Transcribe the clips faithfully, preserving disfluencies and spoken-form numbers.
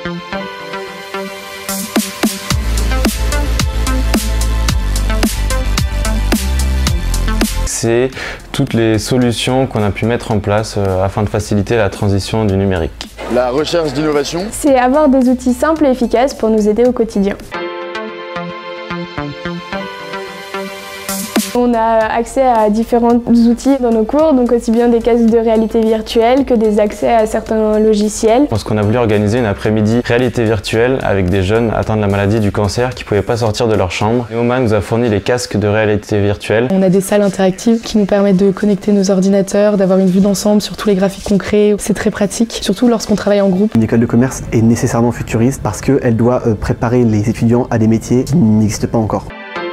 C'est toutes les solutions qu'on a pu mettre en place euh, afin de faciliter la transition du numérique. La recherche d'innovation, c'est avoir des outils simples et efficaces pour nous aider au quotidien. On a accès à différents outils dans nos cours, donc aussi bien des casques de réalité virtuelle que des accès à certains logiciels. Parce qu'on a voulu organiser une après-midi réalité virtuelle avec des jeunes atteints de la maladie du cancer qui ne pouvaient pas sortir de leur chambre. Neoma nous a fourni les casques de réalité virtuelle. On a des salles interactives qui nous permettent de connecter nos ordinateurs, d'avoir une vue d'ensemble sur tous les graphiques qu'on crée. C'est très pratique, surtout lorsqu'on travaille en groupe. Une école de commerce est nécessairement futuriste parce qu'elle doit préparer les étudiants à des métiers qui n'existent pas encore.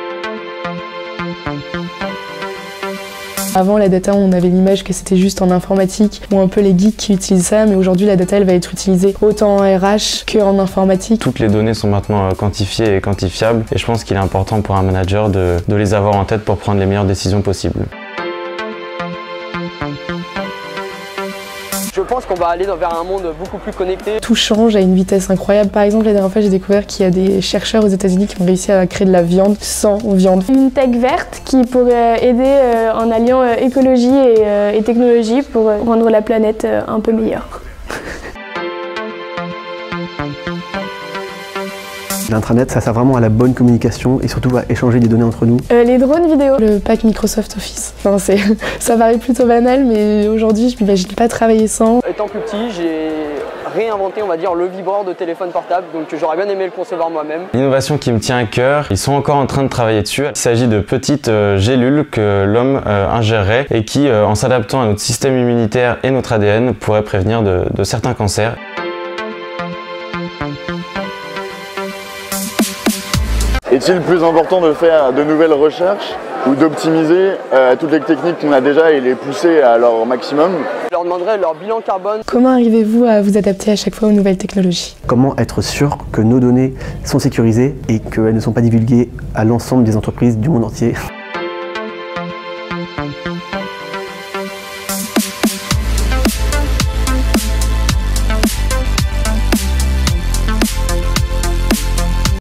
Avant, la data, on avait l'image que c'était juste en informatique ou un peu les geeks qui utilisent ça, mais aujourd'hui, la data, elle va être utilisée autant en R H qu'en informatique. Toutes les données sont maintenant quantifiées et quantifiables et je pense qu'il est important pour un manager de, de les avoir en tête pour prendre les meilleures décisions possibles. Je pense qu'on va aller vers un monde beaucoup plus connecté. Tout change à une vitesse incroyable. Par exemple, la dernière fois, j'ai découvert qu'il y a des chercheurs aux États-Unis qui ont réussi à créer de la viande sans viande. Une tech verte qui pourrait aider euh, en alliant euh, écologie et, euh, et technologie pour euh, rendre la planète euh, un peu meilleure. L'intranet, ça sert vraiment à la bonne communication et surtout à échanger des données entre nous. Euh, les drones vidéo. Le pack Microsoft Office. Enfin, c'est, ça paraît plutôt banal, mais aujourd'hui, je m'imagine pas travailler sans. Étant plus petit, j'ai réinventé, on va dire, le vibreur de téléphone portable, donc j'aurais bien aimé le concevoir moi-même. L'innovation qui me tient à cœur, ils sont encore en train de travailler dessus. Il s'agit de petites euh, gélules que l'homme euh, ingérerait et qui, euh, en s'adaptant à notre système immunitaire et notre A D N, pourraient prévenir de, de certains cancers. est-il plus important de faire de nouvelles recherches ou d'optimiser euh, toutes les techniques qu'on a déjà et les pousser à leur maximum? Je leur demanderai leur bilan carbone. Comment arrivez-vous à vous adapter à chaque fois aux nouvelles technologies? Comment être sûr que nos données sont sécurisées et qu'elles ne sont pas divulguées à l'ensemble des entreprises du monde entier?